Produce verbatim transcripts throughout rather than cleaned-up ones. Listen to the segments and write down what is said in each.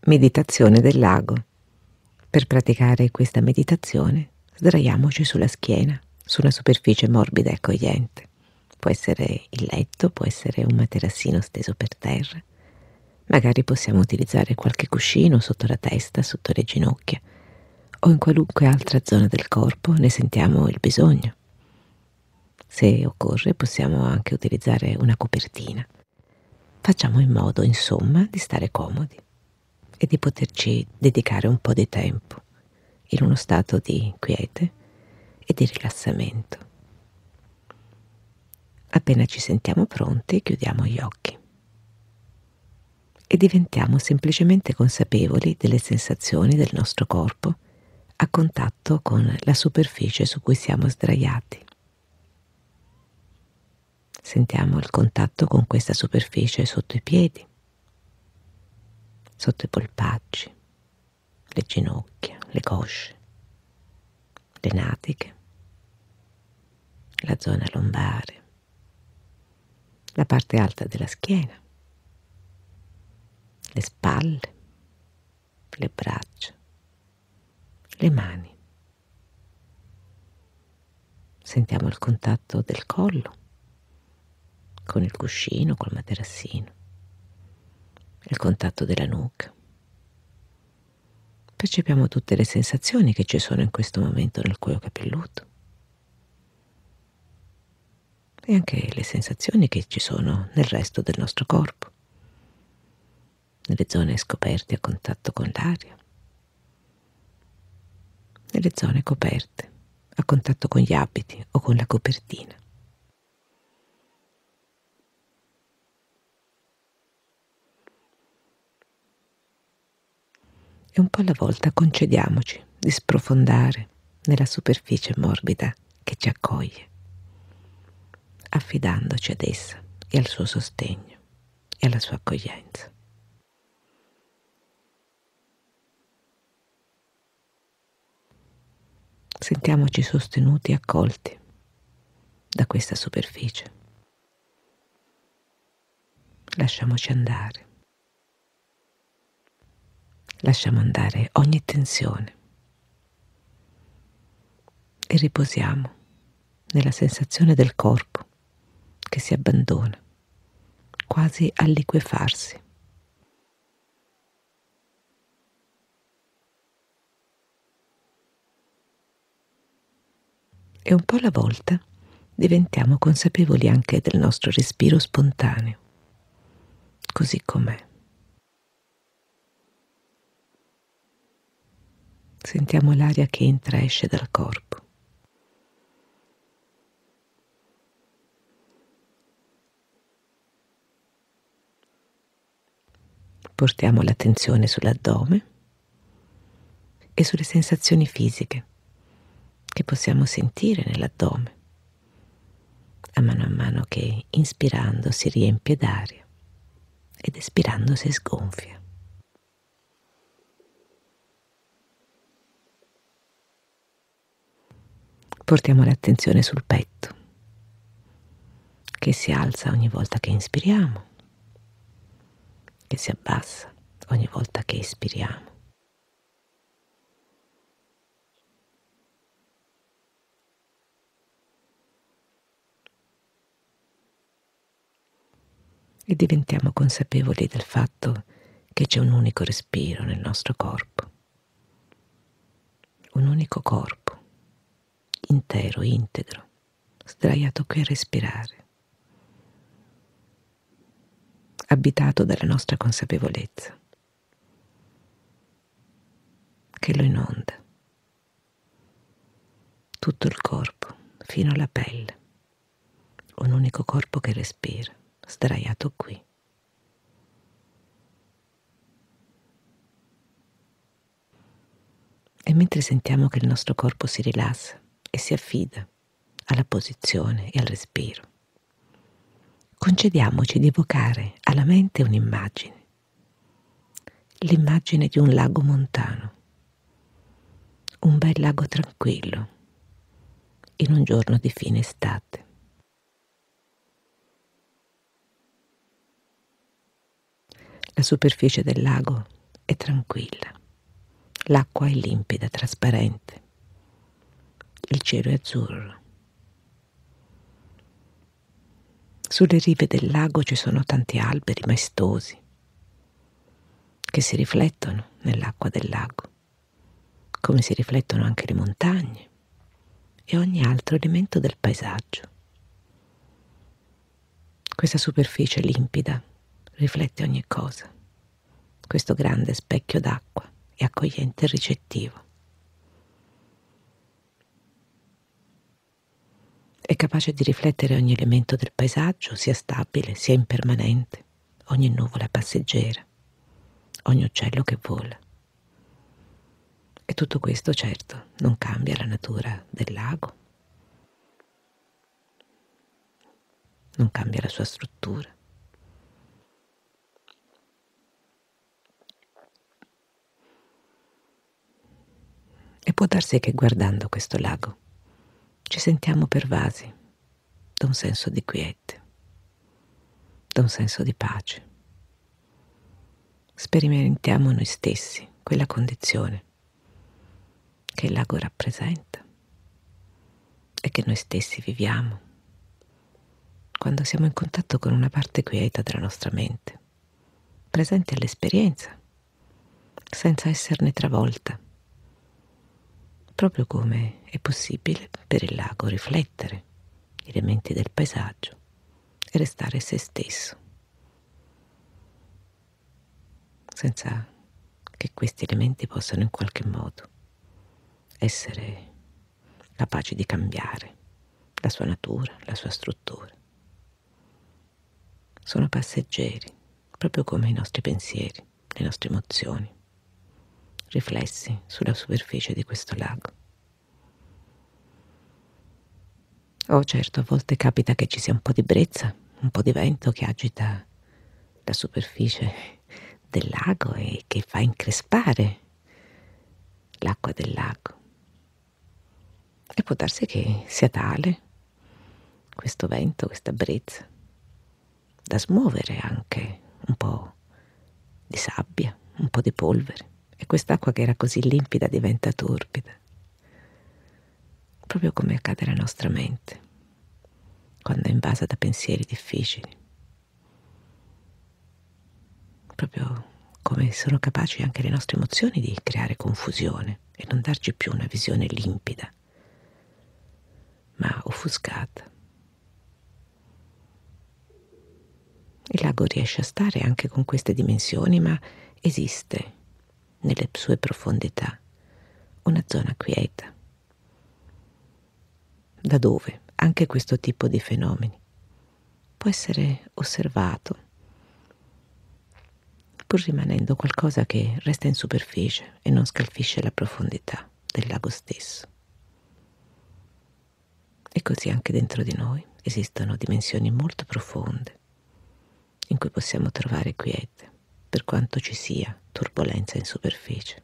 Meditazione del lago. Per praticare questa meditazione sdraiamoci sulla schiena, su una superficie morbida e accogliente. Può essere il letto, può essere un materassino steso per terra. Magari possiamo utilizzare qualche cuscino sotto la testa, sotto le ginocchia o in qualunque altra zona del corpo ne sentiamo il bisogno. Se occorre possiamo anche utilizzare una copertina. Facciamo in modo, insomma, di stare comodi e di poterci dedicare un po' di tempo in uno stato di quiete e di rilassamento. Appena ci sentiamo pronti, chiudiamo gli occhi e diventiamo semplicemente consapevoli delle sensazioni del nostro corpo a contatto con la superficie su cui siamo sdraiati. Sentiamo il contatto con questa superficie sotto i piedi, sotto i polpacci, le ginocchia, le cosce, le natiche, la zona lombare, la parte alta della schiena, le spalle, le braccia, le mani. Sentiamo il contatto del collo con il cuscino, col materassino, il contatto della nuca. Percepiamo tutte le sensazioni che ci sono in questo momento nel cuoio capelluto e anche le sensazioni che ci sono nel resto del nostro corpo, nelle zone scoperte a contatto con l'aria, nelle zone coperte a contatto con gli abiti o con la copertina. E un po' alla volta concediamoci di sprofondare nella superficie morbida che ci accoglie, affidandoci ad essa e al suo sostegno e alla sua accoglienza. Sentiamoci sostenuti e accolti da questa superficie. Lasciamoci andare. Lasciamo andare ogni tensione e riposiamo nella sensazione del corpo che si abbandona, quasi a liquefarsi. E un po' alla volta diventiamo consapevoli anche del nostro respiro spontaneo, così com'è. Sentiamo l'aria che entra e esce dal corpo. Portiamo l'attenzione sull'addome e sulle sensazioni fisiche che possiamo sentire nell'addome, a mano a mano che inspirando si riempie d'aria ed espirando si sgonfia. Portiamo l'attenzione sul petto, che si alza ogni volta che inspiriamo, che si abbassa ogni volta che espiriamo. E diventiamo consapevoli del fatto che c'è un unico respiro nel nostro corpo, un unico corpo, intero, integro, sdraiato qui a respirare, abitato dalla nostra consapevolezza, che lo inonda, tutto il corpo, fino alla pelle, un unico corpo che respira, sdraiato qui. E mentre sentiamo che il nostro corpo si rilassa e si affida alla posizione e al respiro, concediamoci di evocare alla mente un'immagine, l'immagine di un lago montano, un bel lago tranquillo, in un giorno di fine estate. La superficie del lago è è tranquilla, l'acqua è limpida, trasparente, il cielo è azzurro. Sulle rive del lago ci sono tanti alberi maestosi che si riflettono nell'acqua del lago, come si riflettono anche le montagne e ogni altro elemento del paesaggio. Questa superficie limpida riflette ogni cosa. Questo grande specchio d'acqua è accogliente e ricettivo. È capace di riflettere ogni elemento del paesaggio, sia stabile sia impermanente, ogni nuvola passeggera, ogni uccello che vola. E tutto questo, certo, non cambia la natura del lago, non cambia la sua struttura. E può darsi che guardando questo lago ci sentiamo pervasi da un senso di quiete, da un senso di pace. Sperimentiamo noi stessi quella condizione che il lago rappresenta e che noi stessi viviamo quando siamo in contatto con una parte quieta della nostra mente, presente all'esperienza, senza esserne travolta, proprio come è possibile per il lago riflettere gli elementi del paesaggio e restare se stesso, senza che questi elementi possano in qualche modo essere capaci di cambiare la sua natura, la sua struttura. Sono passeggeri, proprio come i nostri pensieri, le nostre emozioni, riflessi sulla superficie di questo lago. Oh, certo, a volte capita che ci sia un po' di brezza, un po' di vento che agita la superficie del lago e che fa increspare l'acqua del lago. E può darsi che sia tale questo vento, questa brezza, da smuovere anche un po' di sabbia, un po' di polvere, e quest'acqua che era così limpida diventa torbida, proprio come accade alla nostra mente quando è invasa da pensieri difficili, proprio come sono capaci anche le nostre emozioni di creare confusione e non darci più una visione limpida, ma offuscata. Il lago riesce a stare anche con queste dimensioni, ma esiste nelle sue profondità una zona quieta, da dove anche questo tipo di fenomeni può essere osservato, pur rimanendo qualcosa che resta in superficie e non scalfisce la profondità del lago stesso. E così anche dentro di noi esistono dimensioni molto profonde in cui possiamo trovare quiete, per quanto ci sia turbolenza in superficie.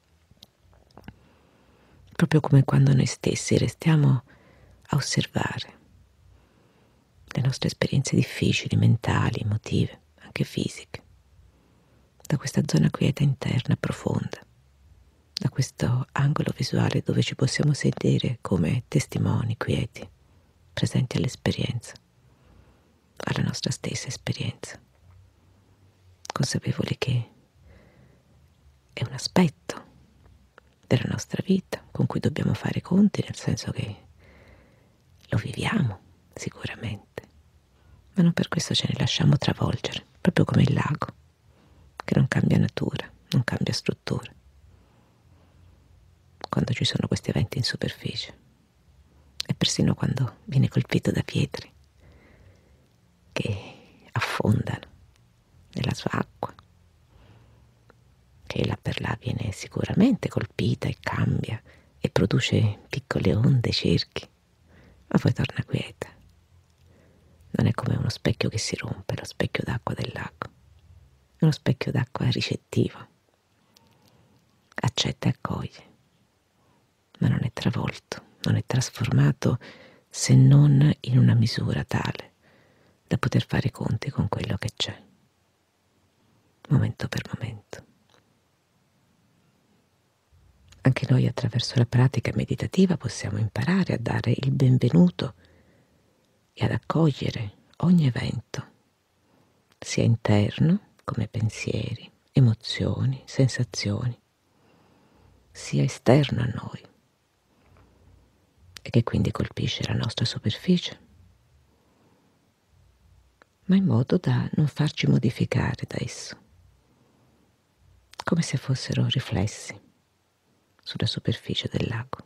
Proprio come quando noi stessi restiamo a osservare le nostre esperienze difficili, mentali, emotive, anche fisiche, da questa zona quieta interna profonda, da questo angolo visuale dove ci possiamo sedere come testimoni quieti, presenti all'esperienza, alla nostra stessa esperienza, consapevoli che è un aspetto della nostra vita con cui dobbiamo fare i conti, nel senso che lo viviamo sicuramente, ma non per questo ce ne lasciamo travolgere, proprio come il lago, che non cambia natura, non cambia struttura, quando ci sono questi eventi in superficie, e persino quando viene colpito da pietre che affondano nella sua acqua, che là per là viene sicuramente colpita e cambia e produce piccole onde, cerchi, ma poi torna quieta. Non è come uno specchio che si rompe, lo specchio d'acqua del lago. È uno specchio d'acqua ricettivo, accetta e accoglie, ma non è travolto, non è trasformato se non in una misura tale da poter fare i conti con quello che c'è, momento per momento. Anche noi attraverso la pratica meditativa possiamo imparare a dare il benvenuto e ad accogliere ogni evento, sia interno come pensieri, emozioni, sensazioni, sia esterno a noi e che quindi colpisce la nostra superficie, ma in modo da non farci modificare da esso, come se fossero riflessi sulla superficie del lago.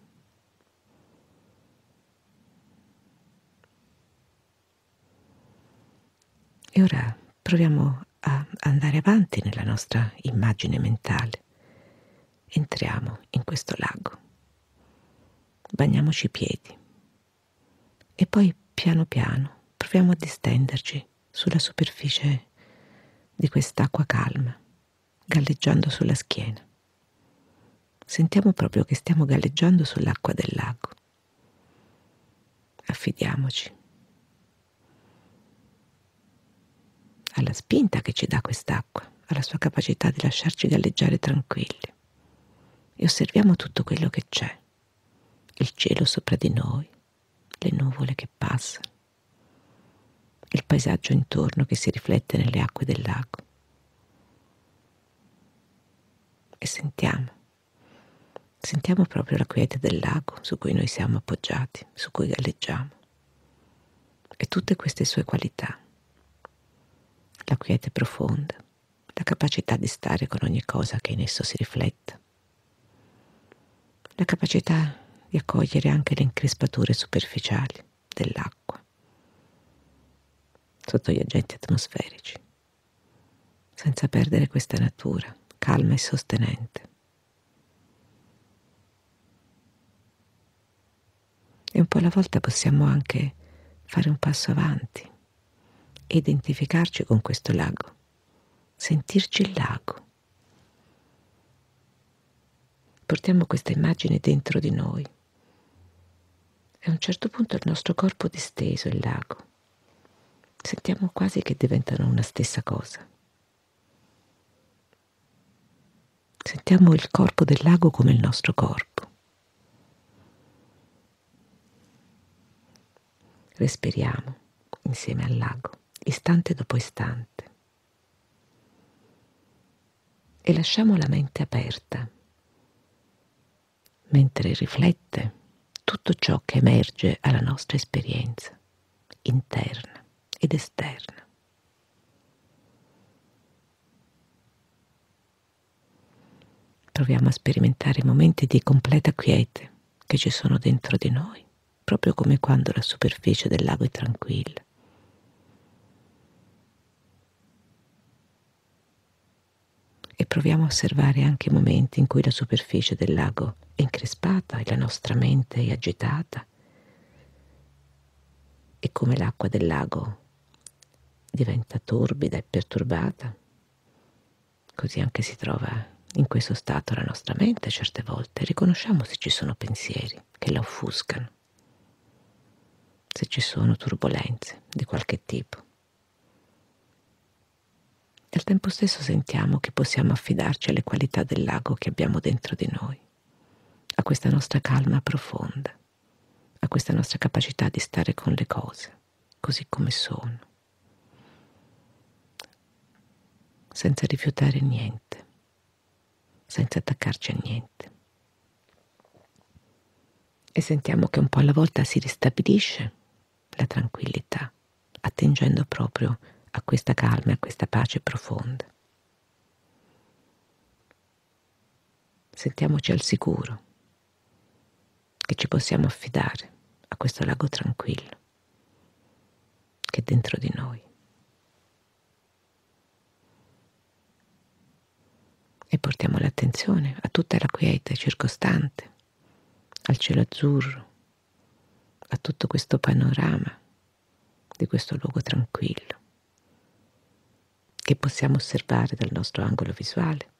E ora proviamo a andare avanti nella nostra immagine mentale. Entriamo in questo lago, bagniamoci i piedi e poi piano piano proviamo a distenderci sulla superficie di quest'acqua calma, galleggiando sulla schiena. Sentiamo proprio che stiamo galleggiando sull'acqua del lago. Affidiamoci alla spinta che ci dà quest'acqua, alla sua capacità di lasciarci galleggiare tranquilli. E osserviamo tutto quello che c'è, il cielo sopra di noi, le nuvole che passano, il paesaggio intorno che si riflette nelle acque del lago. E sentiamo, sentiamo proprio la quiete del lago su cui noi siamo appoggiati, su cui galleggiamo, e tutte queste sue qualità. La quiete profonda, la capacità di stare con ogni cosa che in esso si rifletta, la capacità di accogliere anche le increspature superficiali dell'acqua sotto gli agenti atmosferici, senza perdere questa natura calma e sostenente. E un po' alla volta possiamo anche fare un passo avanti e identificarci con questo lago, sentirci il lago. Portiamo questa immagine dentro di noi e a un certo punto il nostro corpo disteso, il lago, sentiamo quasi che diventano una stessa cosa. Sentiamo il corpo del lago come il nostro corpo. Respiriamo insieme al lago, istante dopo istante, e lasciamo la mente aperta mentre riflette tutto ciò che emerge alla nostra esperienza interna ed esterna. Proviamo a sperimentare momenti di completa quiete che ci sono dentro di noi, proprio come quando la superficie del lago è tranquilla. E proviamo a osservare anche i momenti in cui la superficie del lago è increspata e la nostra mente è agitata, e come l'acqua del lago diventa torbida e perturbata, così anche si trova in questo stato la nostra mente certe volte. Riconosciamo se ci sono pensieri che la offuscano, se ci sono turbolenze di qualche tipo. E al tempo stesso sentiamo che possiamo affidarci alle qualità del lago che abbiamo dentro di noi, a questa nostra calma profonda, a questa nostra capacità di stare con le cose così come sono, senza rifiutare niente, senza attaccarci a niente. E sentiamo che un po' alla volta si ristabilisce la tranquillità, attingendo proprio a questa calma e a questa pace profonda. Sentiamoci al sicuro, che ci possiamo affidare a questo lago tranquillo che è dentro di noi. E portiamo l'attenzione a tutta la quiete circostante, al cielo azzurro, a tutto questo panorama di questo luogo tranquillo che possiamo osservare dal nostro angolo visuale,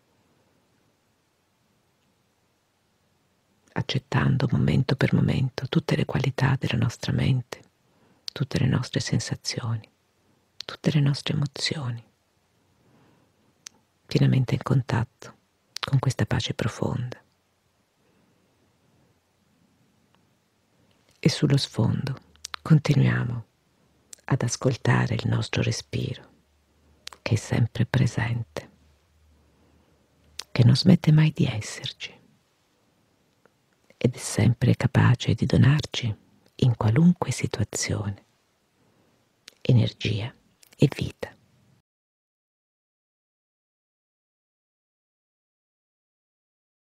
accettando momento per momento tutte le qualità della nostra mente, tutte le nostre sensazioni, tutte le nostre emozioni, pienamente in contatto con questa pace profonda. E sullo sfondo continuiamo ad ascoltare il nostro respiro, che è sempre presente, che non smette mai di esserci ed è sempre capace di donarci in qualunque situazione energia e vita.